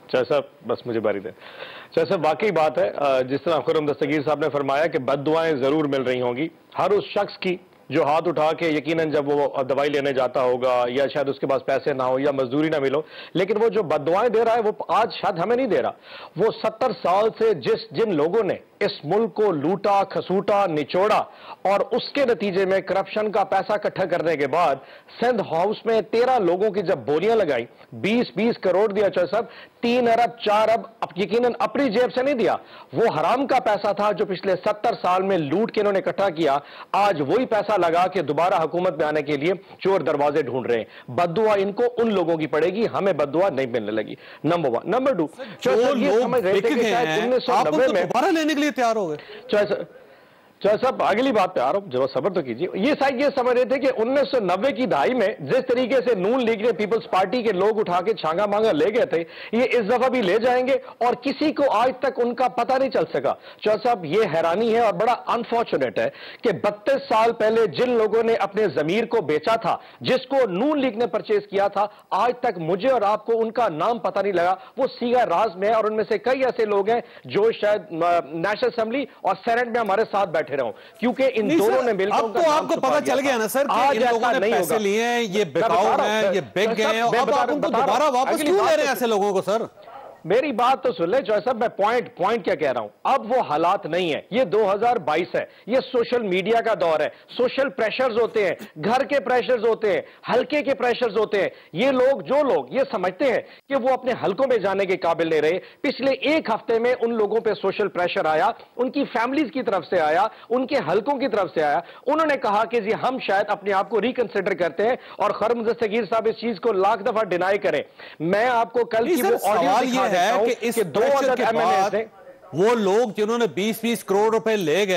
चाहे साहब बस मुझे बारी दे। चाहे साहब वाकई बात है, जिस तरह खुर्रम दस्तगीर साहब ने फरमाया कि बद्दुआएं जरूर मिल रही होंगी हर उस शख्स की जो हाथ उठा के यकीनन जब वो दवाई लेने जाता होगा या शायद उसके पास पैसे ना हो या मजदूरी ना मिलो, लेकिन वो जो बद्दुआएं दे रहा है वो आज शायद हमें नहीं दे रहा। वो 70 साल से जिन लोगों ने इस मुल्क को लूटा, खसूटा, निचोड़ा और उसके नतीजे में करप्शन का पैसा इकट्ठा करने के बाद सिंध हाउस में 13 लोगों की जब बोलियां लगाई, 20-20 करोड़ दिया, चाहे साहब 3 अरब 4 अरब यकीनन अपनी जेब से नहीं दिया, वो हराम का पैसा था जो पिछले 70 साल में लूट के इन्होंने इकट्ठा किया। आज वही पैसा लगा के दोबारा हुकूमत में आने के लिए चोर दरवाजे ढूंढ रहे हैं। बद्दुआ इनको उन लोगों की पड़ेगी, हमें बद्दुआ नहीं मिलने लगी। नंबर 1। नंबर 2, ये समझ रहे थे कि शायद 1990 में दोबारा लेने के लिए तैयार हो गए। चाहे साहब अगली बात पे आ रहा हूं, जरा सब्र तो कीजिए। ये शायद ये समझ रहे थे कि 1990 की दहाई में जिस तरीके से नून लीग ने पीपल्स पार्टी के लोग उठा के छांगा मांगा ले गए थे, ये इस दफा भी ले जाएंगे और किसी को आज तक उनका पता नहीं चल सका। चाहे साहब ये हैरानी है और बड़ा अनफॉर्चुनेट है कि 32 साल पहले जिन लोगों ने अपने जमीर को बेचा था, जिसको नून लीग ने परचेज किया था, आज तक मुझे और आपको उनका नाम पता नहीं लगा। वो सीगा राज में है और उनमें से कई ऐसे लोग हैं जो शायद नेशनल असेंबली और सेनेट में हमारे साथ बैठे रहो, क्योंकि इन दोनों ने मिलकर अब तो आपको पता चल गया ना सर कि इन लोगों ने पैसे लिए हैं, ये बिकाऊ हैं, ये बिक गए हैं, अब आप उनको दोबारा वापस क्यों ले रहे हैं ऐसे लोगों को? सर मेरी बात तो सुन ले जॉय साहब, मैं पॉइंट क्या कह रहा हूं। अब वो हालात नहीं है, ये 2022 है, ये सोशल मीडिया का दौर है, सोशल प्रेशर्स होते हैं, घर के प्रेशर्स होते हैं, हल्के के प्रेशर्स होते हैं। ये लोग जो लोग ये समझते हैं कि वो अपने हल्कों में जाने के काबिल नहीं रहे, पिछले एक हफ्ते में उन लोगों पे सोशल प्रेशर आया, उनकी फैमिलीज की तरफ से आया, उनके हल्कों की तरफ से आया। उन्होंने कहा कि जी हम शायद अपने आप को रिकंसिडर करते हैं और खुर्रम दस्तगीर साहब इस चीज को लाख दफा डिनाई करें। मैं आपको कल की वो ऑडियो है कि इस प्रेशर के बाद वो लोग जिन्होंने 20-20 करोड़ रुपए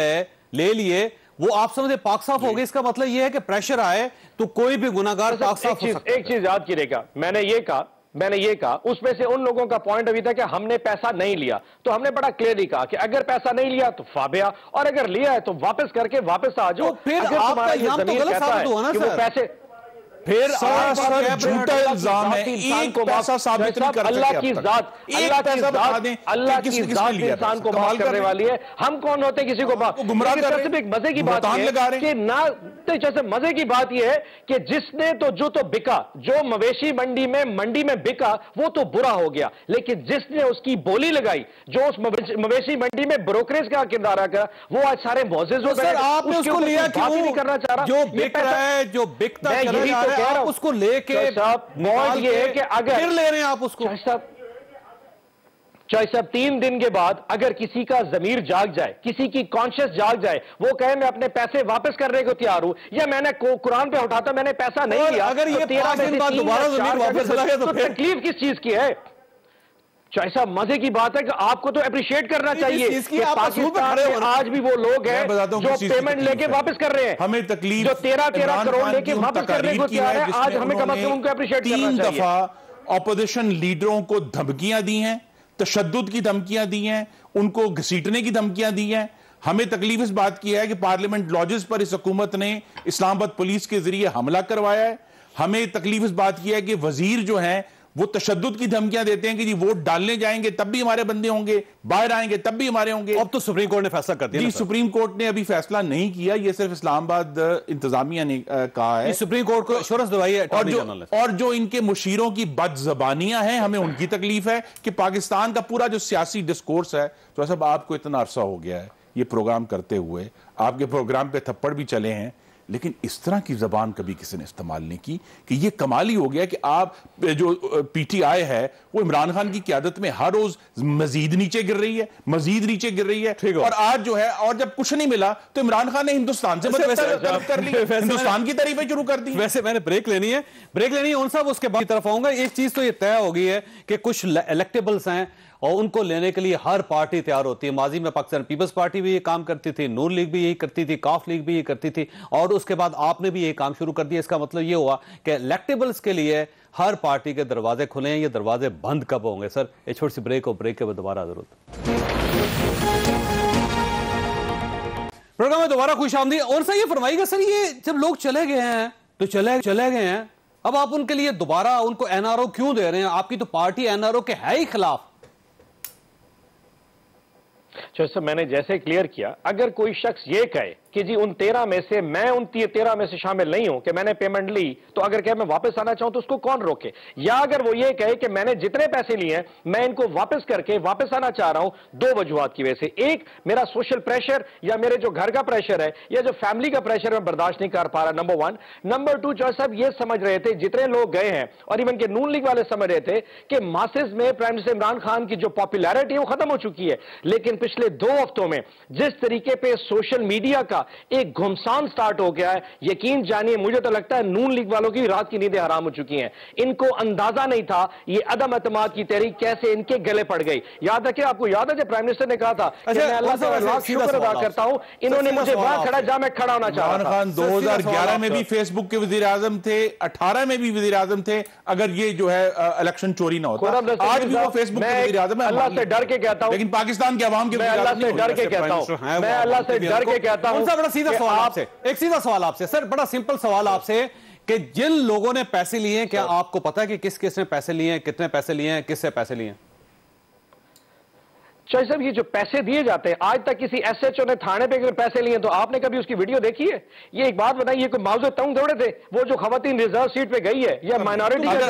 ले लिए, वो आप समझे पाक साफ हो गए। इसका मतलब ये है कि प्रेशर आए तो कोई भी गुनाहगार पाक साफ हो सकता है। एक चीज याद कीजिएगा, मैंने ये कहा उसमें से उन लोगों का पॉइंट अभी था कि हमने पैसा नहीं लिया, तो हमने बड़ा क्लियरली कहा कि अगर पैसा नहीं लिया तो फाबिया, और अगर लिया है तो वापस करके वापस आ जाओ। तो फिर आपका इल्जाम तो गलत साबित हुआ ना सर। पैसे फिर झूठा इल्जाम है, एक पैसा साबित नहीं कर अल्लाह की जात, अल्लाह की जात इंसान को माफ करने वाली है। हम कौन होते किसी को माफ? मजे की बात कि ना, जैसे मजे की बात यह है कि जिसने तो जो तो बिका, जो मवेशी मंडी में बिका वो तो बुरा हो गया, लेकिन जिसने उसकी बोली लगाई, जो उस मवेशी मंडी में ब्रोकरेज का किरदार करा, वो आज सारे मोजेज हो गए। आपने उसको लिया क्यों? नहीं करना चाह रहा, जो बिक रहा है, जो बिकता चला जा रहा है, आप उसको लेके पॉइंट ये है कि अगर फिर ले रहे हैं आप उसको। चाहे साहब 3 दिन के बाद अगर किसी का जमीर जाग जाए, किसी की कॉन्शियस जाग जाए, वो कहे मैं अपने पैसे वापस करने को तैयार हूं, या मैंने कुरान पे उठाता मैंने पैसा नहीं लिया, अगर ये 5 दिन बाद दोबारा जमीर वापस चला गया तो तकलीफ किस चीज की है? चाहे साहब मजे की बात है कि आपको तो अप्रिशिएट करना चाहिए कि पाकिस्तान में आज भी वो लोग हैं जो पेमेंट लेके वापस कर रहे हैं। हमें तकलीफ जो 13 करोड़ लेके वापस करने को तैयार है, आज हमें कम से कम उनको अप्रिशिएट करना चाहिए। 3 दफा ऑपोजिशन लीडरों को धमकियां दी हैं, तशद्दुद की धमकियां दी हैं, उनको घसीटने की धमकियां दी हैं। हमें तकलीफ इस बात की है कि पार्लियामेंट लॉजेस पर इस हुकूमत ने इस्लामाबाद पुलिस के जरिए हमला करवाया है। हमें तकलीफ इस बात की है कि वजीर जो हैं वो तशद्दुद की धमकियां देते हैं कि जी वोट डालने जाएंगे तब भी हमारे बंदे होंगे, बाहर आएंगे तब भी हमारे होंगे। अब तो सुप्रीम कोर्ट ने फैसला कर दिया। जी सुप्रीम कोर्ट ने अभी फैसला नहीं किया, ये सिर्फ इस्लामाबाद इंतजामिया ने कहा है। सुप्रीम कोर्ट को एश्योरेंस दिलाई है। और जो इनके मुशीरों की बदजबानियां हैं, हमें उनकी तकलीफ है कि पाकिस्तान का पूरा जो सियासी डिस्कोर्स है, तो सब आपको इतना अरसा हो गया है ये प्रोग्राम करते हुए, आपके प्रोग्राम पे थप्पड़ भी चले हैं, लेकिन इस तरह की जबान कभी किसी ने इस्तेमाल नहीं की कि ये कमाल ही हो गया कि आप जो पीटीआई है वो इमरान खान की क़यादत में हर रोज मजीद नीचे गिर रही है, मजीद नीचे गिर रही है। और आज जो है, और जब कुछ नहीं मिला तो इमरान खान ने हिंदुस्तान से तरफ कर ली, हिंदुस्तान की तारीफें शुरू कर दी। वैसे मैंने ब्रेक लेनी है उन सब, उसके बाद तरफ आऊंगा। एक चीज तो ये तय हो गई है कि कुछ इलेक्टेबल्स हैं और उनको लेने के लिए हर पार्टी तैयार होती है। माजी में पाकिस्तान पीपल्स पार्टी भी ये काम करती थी, नूर लीग भी यही करती थी, काफ लीग भी ये करती थी, और उसके बाद आपने भी ये काम शुरू कर दिया। इसका मतलब ये हुआ कि इलेक्टेबल्स के लिए हर पार्टी के दरवाजे खुले हैं। ये दरवाजे बंद कब होंगे सर? एक छोटी सी ब्रेक हो, ब्रेक के बाद दोबारा जरूरत। प्रोग्राम में दोबारा खुश आमदीद। और सर ये फरमाइएगा सर, ये जब लोग चले गए हैं तो चले गए हैं, अब आप उनके लिए दोबारा उनको एनआरओ क्यों दे रहे हैं? आपकी तो पार्टी एनआरओ के है ही खिलाफ। सर मैंने जैसे क्लियर किया, अगर कोई शख्स ये कहे कि जी उन 13 में से मैं उन 13 में से शामिल नहीं हूं कि मैंने पेमेंट ली, तो अगर कहे मैं वापस आना चाहूं तो उसको कौन रोके? या अगर वो ये कहे कि मैंने जितने पैसे लिए हैं मैं इनको वापस करके वापस आना चाह रहा हूं, दो वजूहात की वजह से, एक मेरा सोशल प्रेशर या मेरे जो घर का प्रेशर है या जो फैमिली का प्रेशर मैं बर्दाश्त नहीं कर पा रहा, नंबर वन। नंबर टू, जो साहब ये समझ रहे थे, जितने लोग गए हैं और इवन के नून लीग वाले समझ रहे थे कि मासेस में प्राइम मिनिस्टर इमरान खान की जो पॉपुलैरिटी है वो खत्म हो चुकी है। लेकिन पिछले 2 हफ्तों में जिस तरीके पे सोशल मीडिया का एक घुमसान स्टार्ट हो गया है, यकीन जानिए मुझे तो लगता है नून लीग वालों की रात की नींदें हराम हो चुकी हैं। इनको अंदाजा नहीं था ये अदम एतमाद की तहरीक कैसे इनके गले पड़ गई। याद है कि आपको याद है जब प्राइम मिनिस्टर ने कहा था कि मैं अल्लाह का लाख शुक्र अदा करता हूं, इन्होंने मुझे वहां खड़ा जहां मैं खड़ा होना चाह रहा था। खान 2011 में भी फेसबुक के वजीर आजम थे, 18 में भी वजीर आजम थे। अगर ये जो है इलेक्शन चोरी ना होता, आज भी वो फेसबुक के वजीर आजम है। अल्लाह से डर के कहता हूं, लेकिन पाकिस्तान के अवाम के मैं अल्लाह से डर के कहता हूं, मैं अल्लाह से डर के कहता हूं। बड़ा सीधा सवाल आपसे, एक सीधा सवाल आपसे सर, बड़ा सिंपल सवाल आपसे कि जिन लोगों ने पैसे लिए हैं, क्या आपको पता है कि किस किस ने पैसे लिए हैं, कितने पैसे लिए हैं, किससे पैसे लिए हैं? शाह साहब ये जो पैसे दिए जाते हैं, आज तक किसी एसएचओ ने थाने पे अगर पैसे लिए तो आपने कभी उसकी वीडियो देखी है? ये एक बात बताइए, कोई मौजूद तंग थोड़े थे वो जो खवातीन रिजर्व सीट पे गई है या माइनॉरिटी ये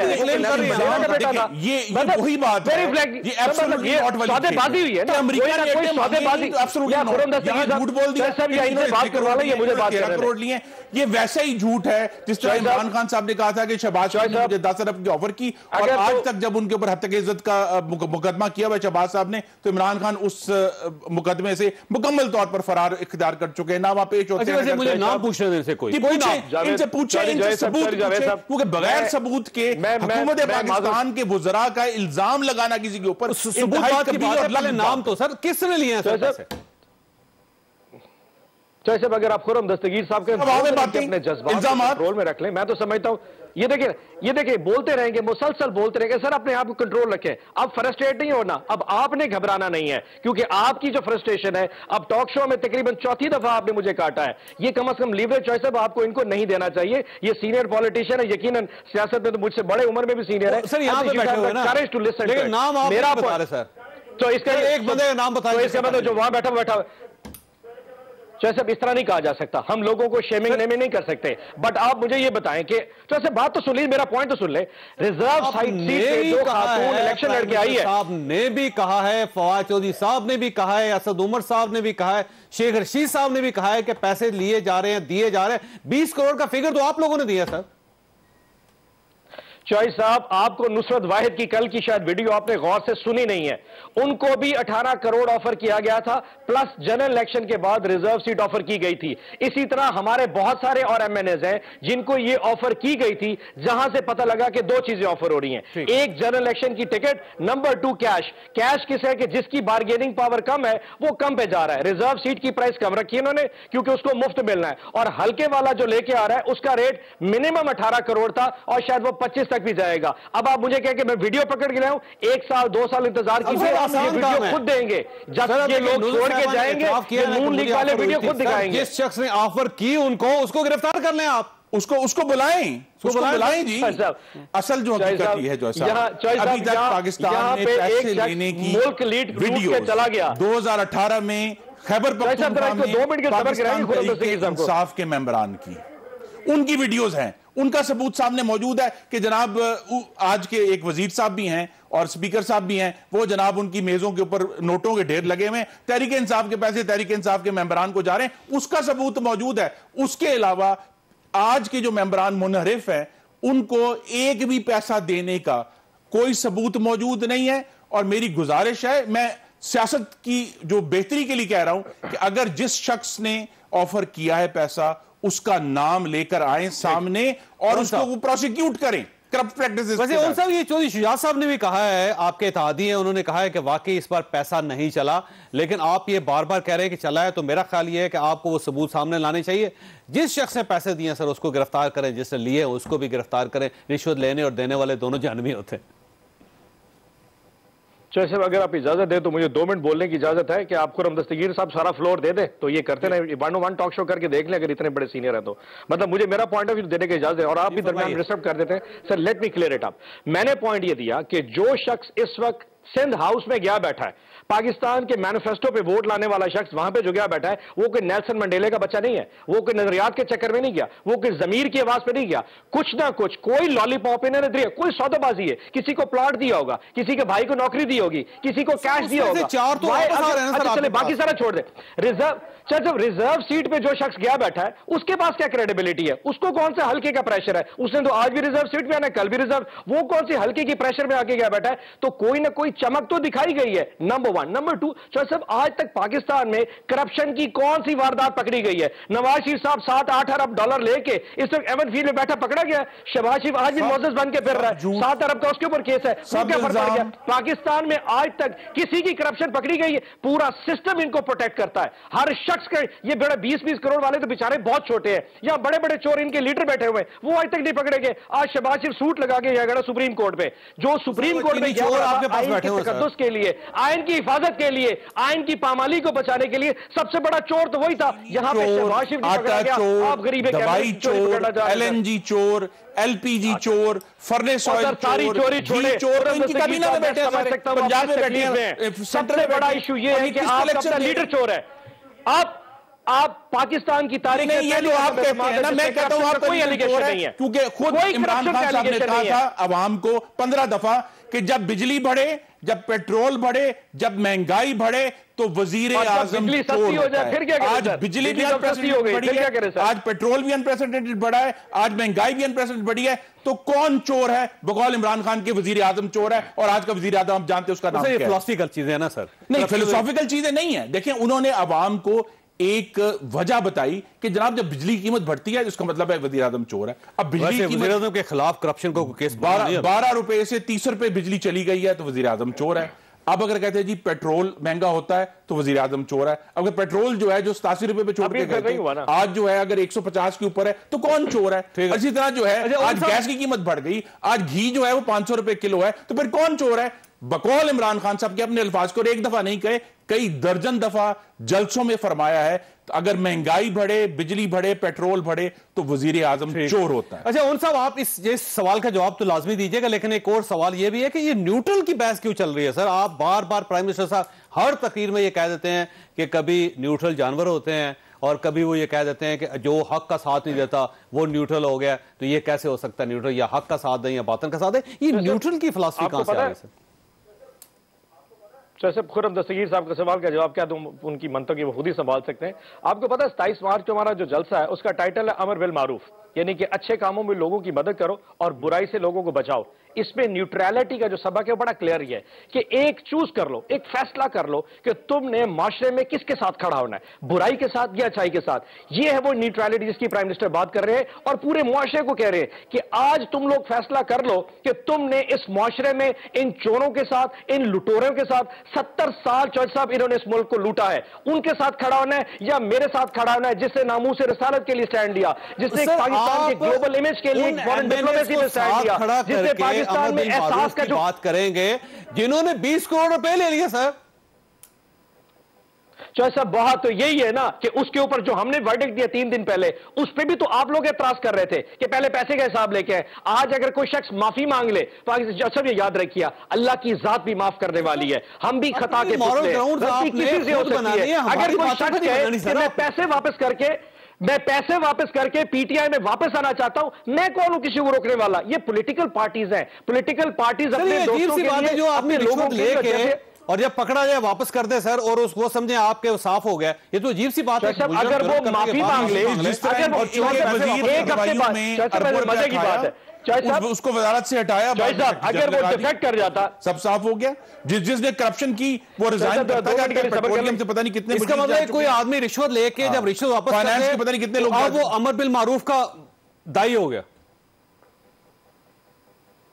वही बात है, ये सौदेबाजी हुई है ना, कोई सौदेबाजी झूठ बोल दिया, मुझे बात करोड़ लिए। ये वैसा ही झूठ है जिस तरह इमरान खान साहब ने कहा था कि शहबाज ने मुझे 10 अरब की ऑफर की, और आज तक जब उनके ऊपर हत्या की इज्जत का मुकदमा किया हुआ शहबाज साहब ने, तो इमरान खान उस मुकदमे से मुकम्मल तौर पर फरार इख्तियार कर चुके हैं। ना वहां पेश होते हैं। मुझे नाम पूछने दें से कोई इनसे पूछे, इनसे सबूत पूछे, क्योंकि बगैर सबूत के हुकूमत पाकिस्तान के वज़रा का इल्जाम लगाना किसी के ऊपर, नाम तो सर किसने लिए हैं? चाहे साहब अगर आप खुरम दस्तगीर साहब के अपने जज्बात कंट्रोल में रख लें, मैं तो समझता हूं ये देखिए बोलते रहेंगे, मुसलसल बोलते रहेंगे, सर अपने आप को कंट्रोल रखें, अब फ्रस्ट्रेट नहीं होना, अब आपने घबराना नहीं है, क्योंकि आपकी जो फ्रस्ट्रेशन है, अब टॉक शो में तकरीबन 4थी दफा आपने मुझे काटा है, ये कम से कम लीवरेज चॉइस है, आपको इनको नहीं देना चाहिए। ये सीनियर पॉलिटिशियन है, यकीनन सियासत में तो मुझसे बड़े उम्र में भी सीनियर है सर, यहां पे बैठे हुए ना, लेकिन नाम आप मेरा बता रहे सर, तो इसका एक बंदे का नाम बता, इसका मतलब जो वहां बैठा जैसे इस तरह नहीं कहा जा सकता, हम लोगों को शेमिंग नेमिंग नहीं कर सकते। बट आप मुझे ये बताएं कि जैसे बात तो सुन लीजिए, मेरा पॉइंट तो सुन ले, रिजर्व साइड सीट पे जो खातून इलेक्शन लड़के आई है, साहब ने भी कहा है, फवाद चौधरी साहब ने भी कहा है, असद उमर साहब ने भी कहा है, शेख रशीद साहब ने भी कहा है कि पैसे लिए जा रहे हैं, दिए जा रहे हैं। 20 करोड़ का फिगर तो आप लोगों ने दिया सर। चॉइस साहब, आपको नुसरत वाहिद की कल की शायद वीडियो आपने गौर से सुनी नहीं है, उनको भी 18 करोड़ ऑफर किया गया था, प्लस जनरल इलेक्शन के बाद रिजर्व सीट ऑफर की गई थी। इसी तरह हमारे बहुत सारे और एमएनएज हैं जिनको यह ऑफर की गई थी, जहां से पता लगा कि 2 चीजें ऑफर हो रही हैं, एक जनरल इलेक्शन की टिकट, नंबर 2 कैश। कैश किस है कि जिसकी बार्गेनिंग पावर कम है वो कम पे जा रहा है, रिजर्व सीट की प्राइस कम रखी है इन्होंने क्योंकि उसको मुफ्त मिलना है, और हल्के वाला जो लेके आ रहा है उसका रेट मिनिमम 18 करोड़ था और शायद वो 25 तक भी जाएगा। अब आप मुझे कहें कि मैं वीडियो पकड़ के लाऊं, 1 साल 2 साल इंतजार कीजिए, आप ये वीडियो खुद देंगे, जब ये लोग छोड़ के जाएंगे ये नून लीग वाले वीडियो खुद दिखाएंगे। जिस शख्स ने ऑफर की उनको उसको गिरफ्तार कर लें, आप उसको बुलाएं जी। असल जो हकीकत है जो अभी तक पाकिस्तान में पैसे लेने की मुल्क लीड वीडियो चला गया 2018 में खैबर पख्तूनख्वा में इंसाफ के मेंबरान की, उनकी वीडियोस हैं, उनका सबूत सामने मौजूद है कि जनाब आज के एक वजीर साहब भी हैं और स्पीकर साहब भी हैं, वो जनाब उनकी मेजों के ऊपर नोटों के ढेर लगे हुए हैं, तहरीक इंसाफ के पैसे तहरीक इंसाफ के मेंबरान को जा रहे हैं, उसका सबूत मौजूद है। उसके अलावा आज के जो मेंबरान मुनहरिफ हैं उनको एक भी पैसा देने का कोई सबूत मौजूद नहीं है। और मेरी गुजारिश है, मैं सियासत की जो बेहतरी के लिए कह रहा हूं कि अगर जिस शख्स ने ऑफर किया है पैसा उसका नाम लेकर आए सामने और उसको प्रोसिक्यूट करें करप्ट प्रैक्टिसेस। वैसे उन साहब ये चौधरी शुजात साहब ने भी कहा है, आपके इत्तेहादी हैं, उन्होंने कहा है कि वाकई इस बार पैसा नहीं चला, लेकिन आप ये बार बार कह रहे हैं कि चला है, तो मेरा ख्याल ये है कि आपको वो सबूत सामने लाने चाहिए। जिस शख्स ने पैसे दिए सर उसको गिरफ्तार करें, जिसने लिए उसको भी गिरफ्तार करें। रिश्वत लेने और देने वाले दोनों जहन्नमी होते हैं। चौधरी साहब अगर आप इजाजत दें तो मुझे 2 मिनट बोलने की इजाजत है कि आपको खुर्रम दस्तगीर साहब सारा फ्लोर दे दे तो ये करते ना 1-on-1 टॉक शो करके देख लें अगर इतने बड़े सीनियर है तो मतलब मुझे मेरा पॉइंट ऑफ व्यू देने की इजाजत है और आप भी दरमियान डिस्टर्ब कर देते हैं sir let me clear it up मैंने पॉइंट ये दिया कि जो शख्स इस वक्त सिंध हाउस में गया बैठा है पाकिस्तान के मैनिफेस्टो पे वोट लाने वाला शख्स वहां पे जो गया बैठा है वो कोई नेल्सन मंडेले का बच्चा नहीं है वो कोई नजरियात के चक्कर में नहीं गया वो कोई जमीर की आवाज पे नहीं गया कुछ ना कुछ कोई लॉलीपॉप इन्होंने दिया कोई सौदाबाजी है किसी को प्लॉट दिया होगा किसी के भाई को नौकरी दी होगी किसी को कैश दिया होगा चले बाकी सारा छोड़ दे रिजर्व सीट पे जो शख्स गया बैठा है उसके पास क्या क्रेडिबिलिटी है उसको कौन से हल्के का प्रेशर है उसने तो आज भी रिजर्व सीट पे आना कल भी रिजर्व वो कौन सी हल्के की प्रेशर में आके गया बैठा है तो कोई ना कोई चमक तो दिखाई गई है नंबर 1 नंबर 2 साहब आज तक पाकिस्तान में करप्शन की कौन सी वारदात पकड़ी गई है नवाज शरीफ साहब 7-8 अरब डॉलर लेके इस वक्त एवन फील्ड में बैठा पकड़ा गया शहबाज शरीफ आज भी मोअज़्ज़ज़ बन के फिर रहा है 7 अरब का उसके ऊपर केस है वो क्या फर्क पड़ गया पाकिस्तान में आज तक किसी की करप्शन पकड़ी गई है पूरा सिस्टम इनको प्रोटेक्ट करता है हर शख्स का ये बड़े 20-20 करोड़ वाले तो बेचारे बहुत छोटे हैं या बड़े बड़े चोर इनके लीडर बैठे हुए वो आज तक नहीं पकड़े गए आज शहबाज शरीफ सूट लगा के गया सुप्रीम कोर्ट पे जो सुप्रीम कोर्ट में तकद्दुस के लिए आयन की हिफाजत के लिए आयन की पामाली को बचाने के लिए सबसे बड़ा चोर तो वही था यहां पे शहबाज शरीफ पकड़ा गया आप गरीब दवाई चोर LNG चोर LPG चोर फर्नेस ऑयल सारी चोरी छोड़े चोर इनकी कैबिनेट में बैठे हैं पंजाब में बैठे हैं सबसे बड़ा इशू ये है कि आप अपना लीडर चोर है आप पाकिस्तान की तारीख में ये जो आप कहते हैं ना मैं कहता हूं आप कोई एलिगेशन नहीं है क्योंकि खुद इमरान खान साहब ने कहा था अवाम को 15 दफा कि जब बिजली बढ़े जब पेट्रोल बढ़े जब महंगाई बढ़े तो वजीर आजम सस्ती हो जाए फिर क्या करें आज बिजली भी अनप्रेसिडेंटेड बढ़ी है आज पेट्रोल भी अनप्रेसिडेंटेड बढ़ा है आज महंगाई भी अनप्रेसिडेंटेड बढ़ी है तो कौन चोर है बकौल इमरान खान के वजीर आजम चोर है और आज का वजीर आजम आप जानते हैं उसका नाम क्या है फिलोसॉफिकल चीजें है ना सर नहीं फिलोसॉफिकल चीजें नहीं है देखिए उन्होंने अवाम को एक वजह बताई कि जनाब जब बिजली की कीमत बढ़ती है इसका मतलब है वजीर आजम चोर है अब बिजली की कीमत के खिलाफ करप्शन को केस 12 रुपए से 30 रुपए बिजली चली गई है तो वजीर आजम चोर है अब अगर कहते हैं जी पेट्रोल महंगा होता है तो वजीर आजम चोर है अगर पेट्रोल जो है जो 87 रुपए पे छोड़ के गए आज जो है अगर 150 के ऊपर है तो कौन चोर है इसी तरह जो है आज गैस की कीमत बढ़ गई आज घी जो है वो 500 रुपए किलो है तो फिर कौन चोर है बकौल इमरान खान साहब के अपने अल्फाज को एक दफा नहीं कहे कई दर्जन दफा जलसों में फरमाया है अगर महंगाई बढ़े बिजली बढ़े पेट्रोल बढ़े तो वजीर आजम चोर होता है अच्छा उन साहब आप इस सवाल का जवाब तो लाजमी दीजिएगा लेकिन एक और सवाल यह भी है कि ये न्यूट्रल की बहस क्यों चल रही है सर आप बार बार प्राइम मिनिस्टर साहब हर तकरीर में ये कह देते हैं कि कभी न्यूट्रल जानवर होते हैं और कभी वो ये कह देते हैं कि जो हक का साथ नहीं देता वो न्यूट्रल हो गया तो ये कैसे हो सकता है न्यूट्रल या हक का साथ दें या बातन का साथ दें ये न्यूट्रल की फिलॉसफी कहां से आ रही है सर खुर्रम दस्तगीर साहब का सवाल का जवाब क्या दूं उनकी मंतकी वो खुद ही संभाल सकते हैं आपको पता है 27 मार्च को हमारा जो जलसा है उसका टाइटल है अमर बिल मारूफ यानी कि अच्छे कामों में लोगों की मदद करो और बुराई से लोगों को बचाओ इसमें न्यूट्रलिटी का जो सबक है बड़ा क्लियर ही है कि एक चूज कर लो एक फैसला कर लो कि तुमने माशरे में किसके साथ खड़ा होना है बुराई के साथ या अच्छाई के साथ ये है वो न्यूट्रलिटी जिसकी प्राइम मिनिस्टर बात कर रहे हैं और पूरे मुआशरे को कह रहे हैं कि आज तुम लोग फैसला कर लो कि तुमने इस मुआशरे में इन चोरों के साथ इन लुटेरों के साथ 70 साल चौधरी साहब इन्होंने इस मुल्क को लूटा है उनके साथ खड़ा होना है या मेरे साथ खड़ा होना है जिससे नामूस रिसालत के लिए स्टैंड लिया जिसने पाकिस्तान के ग्लोबल इमेज के लिए फॉरेन डिप्लोमेसी में स्टैंड लिया जिसने पाकिस्तान में एहसास का जो बात करेंगे जिन्होंने 20 करोड़ रुपए ले लिए सर चौधरी साहब बात तो यही है ना कि उसके ऊपर जो हमने वर्डिक्ट दिया 3 दिन पहले उस पर भी तो आप लोग एतराज कर रहे थे कि पहले पैसे का हिसाब लेके आए आज अगर कोई शख्स माफी मांग ले पाकिस्तान ये याद रखिए अल्लाह की जात भी माफ करने वाली है हम भी खता के किसी से हो सकती है अगर कोई शख्स कहे कि मैं पैसे वापस करके पीटीआई में वापस आना चाहता हूं मैं कौन हूं किसी को रोकने वाला ये पॉलिटिकल पार्टीज हैं पॉलिटिकल पार्टीज अपने दोस्तों के लिए जो अपने लोगों लेके और जब पकड़ा जाए वापस कर दे सर और उसको समझे आपके साफ हो गया ये तो अजीब सी बात है अगर वो माफी मांग ले एक हफ्ते बाद मजे की बात है उसको वजारत से हटाया अगर वो डिफेक्ट कर जाता सब साफ हो गया जिसने करप्शन की वो रिजाइन करता जाता है पेट्रोलियम से पता नहीं कितने इसका मतलब कोई आदमी रिश्वत लेके जब रिश्वत वापस फाइनेंस के पता नहीं कितने लोग वो अमर बिल मारूफ का दाई हो गया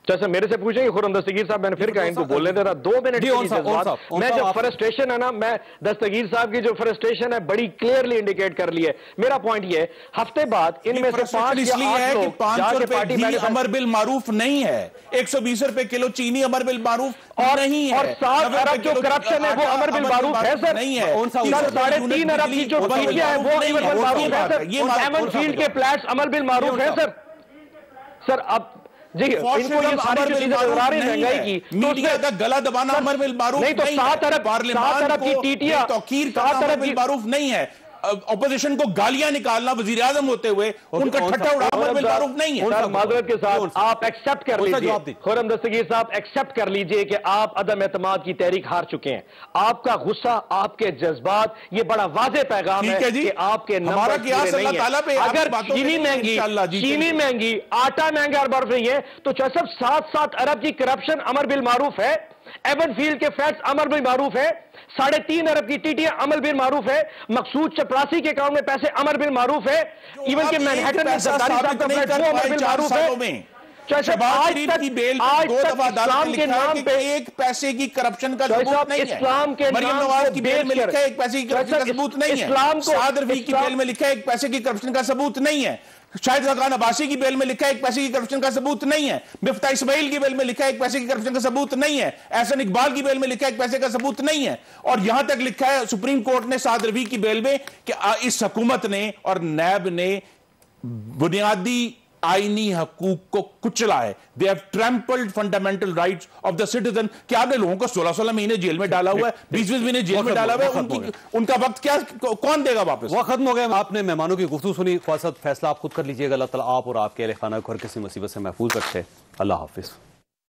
जैसे मेरे से पूछेंगे खुर्रम दस्तगीर साहब, मैंने फिर कहा इनको बोलने देता 2 मिनट मैं जो फ्रस्ट्रेशन है ना, मैं दस्तगीर साहब की जो फ्रस्ट्रेशन है बड़ी क्लियरली इंडिकेट कर ली है। मेरा पॉइंट ये है, हफ्ते बाद इनमें से 5 इसलिए है कि 500 रुपए अमर बिल मारूफ नहीं है, 120 रुपए किलो चीनी अमर बिल मारूफ नहीं है, और 7 अरब जो करप्शन है वो अमर बिल मारूफ है सर, नहीं है। 3.5 अरब की जो टीटियां है वो अमर बिल मारूफ है सर, एमन फील्ड के फ्लैट्स अमर बिल मारूफ है सर। सर अब जी इनको ये सारी जो चीजें नजर आ रही है महंगाई की, मीडिया का गला दबाना अमर बिल मारूफ नहीं, तो 7 अरब की टीटियां, 7 अरब बिल मारूफ नहीं है। ऑपोजिशन को गालियां निकालना वजीर आजम होते हुए उनका ठट्ठा उड़ाना बिल मारूफ नहीं है। माजरत के साथ आप एक्सेप्ट कर लीजिए, खुर्रम दस्तगीर साहब एक्सेप्ट कर लीजिए कि आप अदम एतमाद की तहरीक हार चुके हैं। आपका गुस्सा, आपके जज्बात, ये बड़ा वाज़ेह पैगाम है कि आपके नंबर नहीं है। अगर चीनी महंगी, आटा महंगा और बढ़ रही है, तो सब 7-7 अरब की करप्शन अमर बिल मारूफ है, एवन फील्ड के फैक्ट्स अमर बिल मारूफ है, 3.5 अरब की टीटियां अमर बिल मारूफ है, मकसूद चपरासी के अकाउंट में पैसे अमर बिल मारूफ है, इवन के मैनहट्टन में सरदारी साहब का फ्लैट वो अमर बिल मारूफ है। की बेल 2 दफा अदालत ने लिखा है कि 1 पैसे की करप्शन का सबूत नहीं है। इस्लाम के मरियम नवाज की बेल में लिखा है 1 पैसे की करप्शन का सबूत नहीं है। साद रफी की बेल में लिखा है 1 पैसे की करप्शन का सबूत नहीं है। शाहिद खान अब्बासी की बेल में लिखा है 1 पैसे की करप्शन का सबूत नहीं है। मिफ्ता इस्माइल की बेल में लिखा है 1 पैसे की करप्शन का सबूत नहीं है। एहसन इकबाल की बेल में लिखा है 1 पैसे का सबूत नहीं है। और यहां तक लिखा है सुप्रीम कोर्ट ने साद रफी की बेल में कि इस हुकूमत ने और नैब ने बुनियादी आईनी हकूक को कुचला है। They have trampled fundamental rights of the citizen. क्या आपने लोगों को 16-16 महीने जेल में डाला हुआ है, 20-20 महीने जेल में डाला हुआ है, उनका वक्त क्या कौन देगा वापस? वो खत्म हो गया। आपने मेहमानों की गुफ्तगू सुनी, फैसला आप खुद कर लीजिएगा। अल्लाह ताला आप और आपके अहले खाना को हर किसी मुसीबत से महफूज रखे। अल्लाह हाफिज।